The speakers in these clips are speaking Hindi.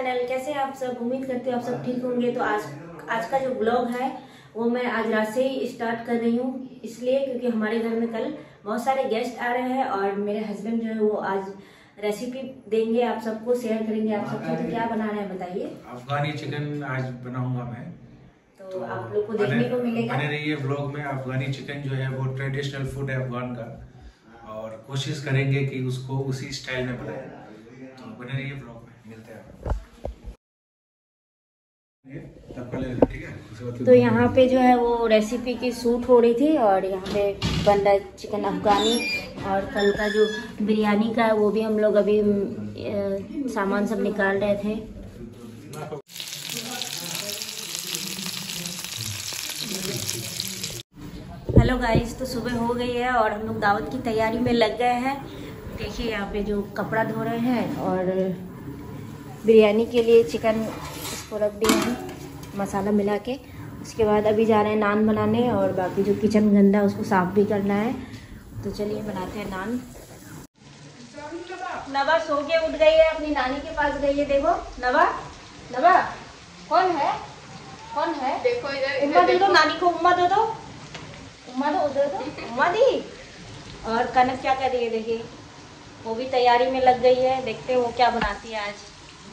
चैनल। कैसे आप सब? उम्मीद करते हो आप सब ठीक होंगे। तो आज का जो ब्लॉग है वो मैं आज रात से ही स्टार्ट कर रही हूँ, इसलिए क्योंकि हमारे घर में कल बहुत सारे गेस्ट आ रहे हैं और मेरे हस्बैंड जो है वो आज रेसिपी देंगे, आप सबको शेयर करेंगे आप सबसे। तो क्या बना रहे हैं बताइए? अफगानी चिकन आज बनाऊंगा मैं, तो आप लोग को देखने को मिलेगा। बने रहिए ब्लॉग में। अफगानी चिकन जो है वो ट्रेडिशनल फूड है अफगान का, और कोशिश करेंगे कि उसको उसी स्टाइल में बनाएं। तो बने रहिए ब्लॉग में, मिलते हैं। ठीक है। तो यहाँ पे जो है वो रेसिपी की शूट हो रही थी और यहाँ पे बन रहा है चिकन अफगानी। और कल का जो बिरयानी का है वो भी हम लोग अभी सामान सब निकाल रहे थे। हेलो गाइस, तो सुबह हो गई है और हम लोग दावत की तैयारी में लग गए हैं। देखिए यहाँ पे जो कपड़ा धो रहे हैं और बिरयानी के लिए चिकन इसको रख दिए हैं मसाला मिला के। उसके बाद अभी जा रहे हैं नान बनाने और बाकी जो किचन गंदा है उसको साफ भी करना है। तो चलिए बनाते हैं नान। नवा सो के उठ गई है, अपनी नानी के पास गई है। देखो नवा, नवा कौन है? कौन है? देखो इधर, उम्मा दे दो नानी को, उम्मा दे दो, उम्मा दो, उधर दो, उम्मा दी। और कनक क्या कर रही है? देखिए वो भी तैयारी में लग गई है। देखते हैं वो क्या बनाती है आज।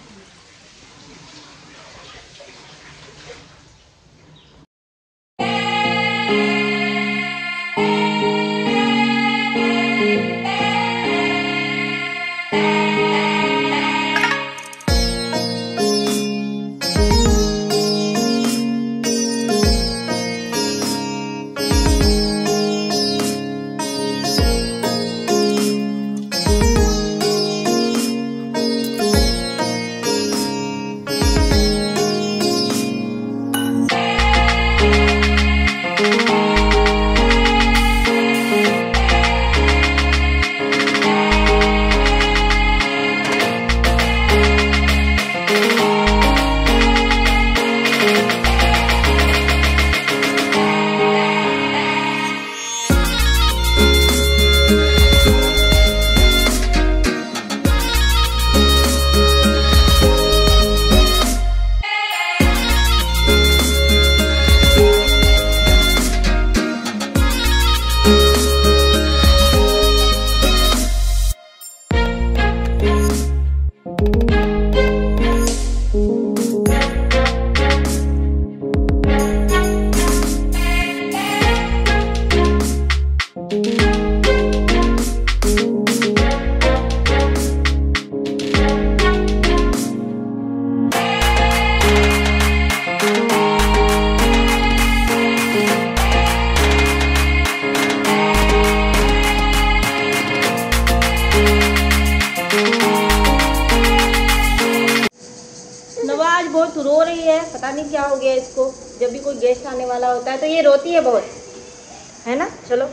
बहुत रो रही है, पता नहीं क्या हो गया इसको। जब भी कोई गेस्ट आने वाला होता है तो ये रोती है बहुत, है ना। चलो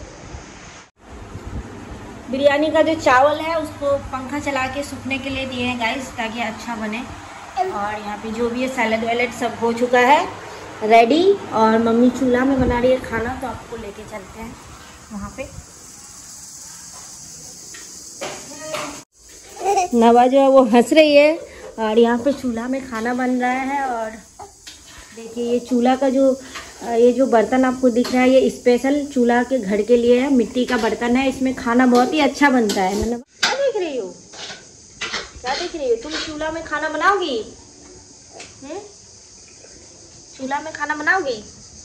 बिरयानी का जो चावल है उसको पंखा चला के सूखने के लिए दिए हैं गाइस, ताकि अच्छा बने। और यहाँ पे जो भी है सैलेड वैलेड सब हो चुका है रेडी। और मम्मी चूल्हा में बना रही है खाना, तो आपको लेके चलते हैं वहाँ पे। नवा जो है वो हंस रही है और यहाँ पे चूल्हा में खाना बन रहा है। और देखिए ये चूल्हा का ये जो बर्तन आपको दिख रहा है ये स्पेशल चूल्हा के घर के लिए है। मिट्टी का बर्तन है, इसमें खाना बहुत ही अच्छा बनता है। मतलब क्या देख रही हो? क्या देख रही हो? तुम चूल्हा में खाना बनाओगी? चूल्हा में खाना बनाओगी?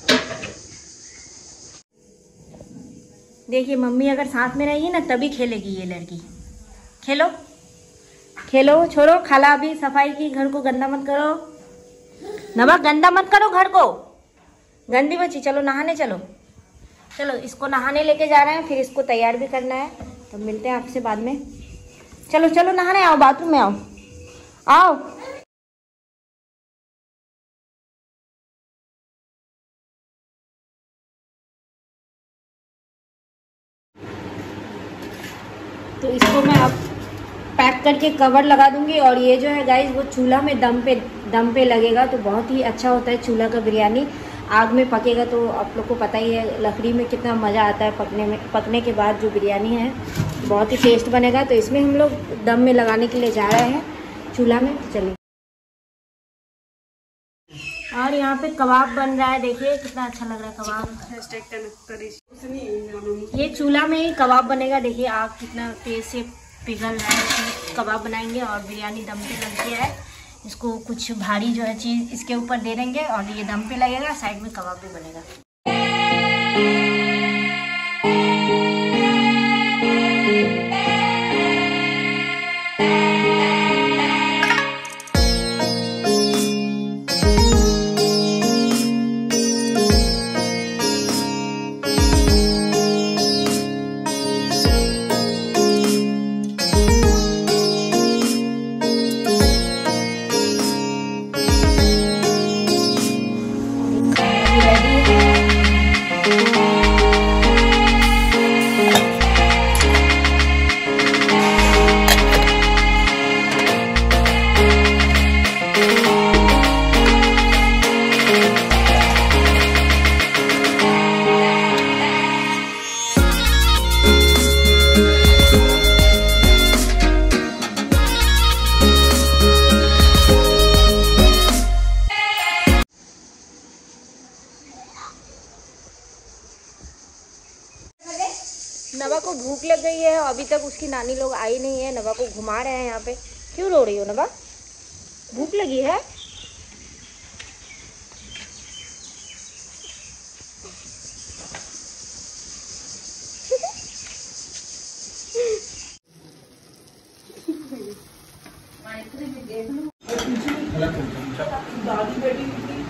देखिए मम्मी अगर साथ में रहेगी ना तभी खेलेगी ये लड़की। खेलो खेलो, छोड़ो खाला अभी सफाई की, घर को गंदा मत करो। नवा गंदा मत करो घर को, गंदी बच्ची। चलो नहाने चलो। चलो इसको नहाने लेके जा रहे हैं, फिर इसको तैयार भी करना है। तो मिलते हैं आपसे बाद में। चलो चलो नहाने आओ, बाथरूम में आओ, आओ। तो इसको मैं अब पैक करके कवर लगा दूंगी। और ये जो है गाइस वो चूल्हा में दम पे लगेगा, तो बहुत ही अच्छा होता है चूल्हा का बिरयानी। आग में पकेगा तो आप लोग को पता ही है लकड़ी में कितना मज़ा आता है पकने में। पकने के बाद जो बिरयानी है बहुत ही टेस्ट बनेगा। तो इसमें हम लोग दम में लगाने के लिए जा रहे हैं चूल्हा में। चलिए। और यहाँ पे कबाब बन रहा है, देखिए कितना अच्छा लग रहा है कबाब। ये चूल्हा में ही कबाब बनेगा, देखिए आग कितना तेज से पिघल रहा है। इसमें कबाब बनाएंगे और बिरयानी दम पे लग गया है। इसको कुछ भारी जो है चीज़ इसके ऊपर दे देंगे और ये दम पे लगेगा, साइड में कबाब भी बनेगा। नवा को भूख लग गई है, अभी तक उसकी नानी लोग आई नहीं है। नवा को घुमा रहे हैं यहाँ पे। क्यों रो रही हो नवा? भूख लगी है? दादी बेटी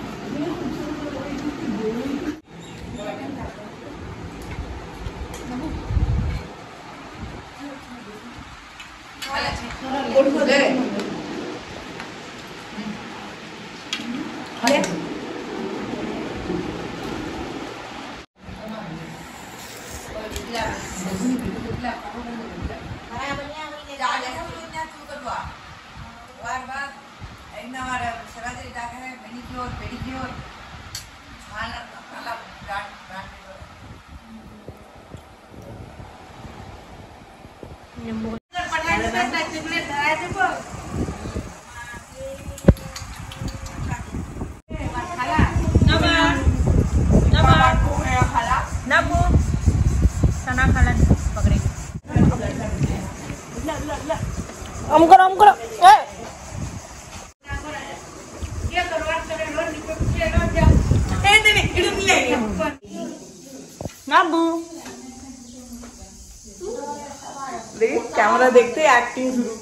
कैमरा देखते एक्टिंग शुरू।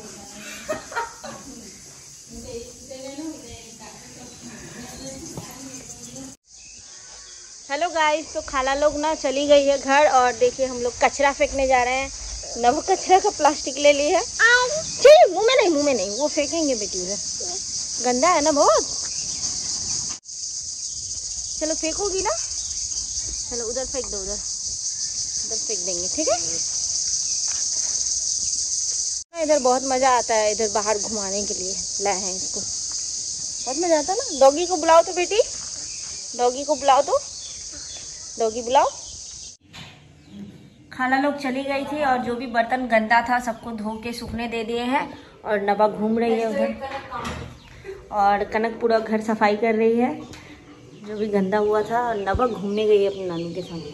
हेलो गाइस, तो खाला लोग ना चली गई है घर और देखिए हम लोग कचरा फेंकने जा रहे हैं। नव कचरा का प्लास्टिक ले ली है। चलिए मुंह में नहीं वो फेंकेंगे बेटी, उधर गंदा है ना बहुत। चलो फेंकोगी ना, चलो उधर फेंक दो, उधर फेंक देंगे, ठीक है। इधर बहुत मजा आता है, इधर बाहर घुमाने के लिए लाए हैं इसको, बहुत मजा आता है ना। डॉगी को बुलाओ तो बेटी, डॉगी को बुलाओ तो, डॉगी बुलाओ। खाला लोग चली गई थी और जो भी बर्तन गंदा था सबको धो के सूखने दे दिए हैं और नवा घूम रही है उधर, और कनक पूरा घर सफाई कर रही है जो भी गंदा हुआ था। और नवा घूमने गई है अपनी नानी के साथ।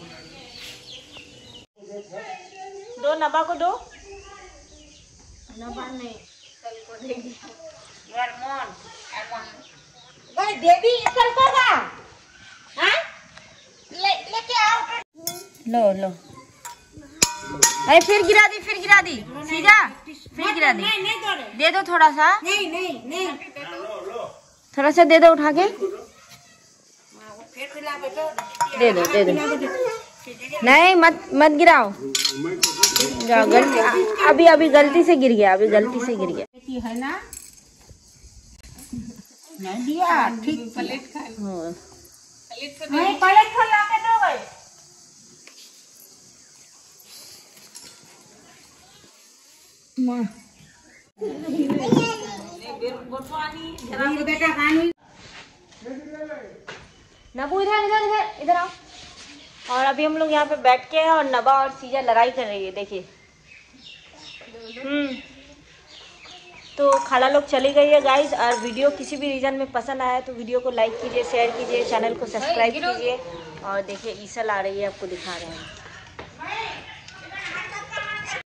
दो नवा को दो, नवा नहीं कल को देगी। भाई देवी कल को का, हाँ लेके आओ। लो लो, अरे फिर गिरा दी सीधा, फिर गिरा दी। दे दो थोड़ा सा, नहीं थोड़ा सा दे दो उठा के, दे दो नहीं मत गिराओ। अभी गलती से गिर गया, है ना, नहीं दिया ठीक। प्लेट खोल ला के दो भाई। नबू इधर आओ। और अभी हम लोग यहाँ पे बैठ के हैं और नबा और सीजा लड़ाई कर रही है, देखिए। तो खाला लोग चली गई है गाइज। और वीडियो किसी भी रीजन में पसंद आया तो वीडियो को लाइक कीजिए, शेयर कीजिए, चैनल को सब्सक्राइब कीजिए। और देखिए ईसल आ रही है, आपको दिखा रहे हैं।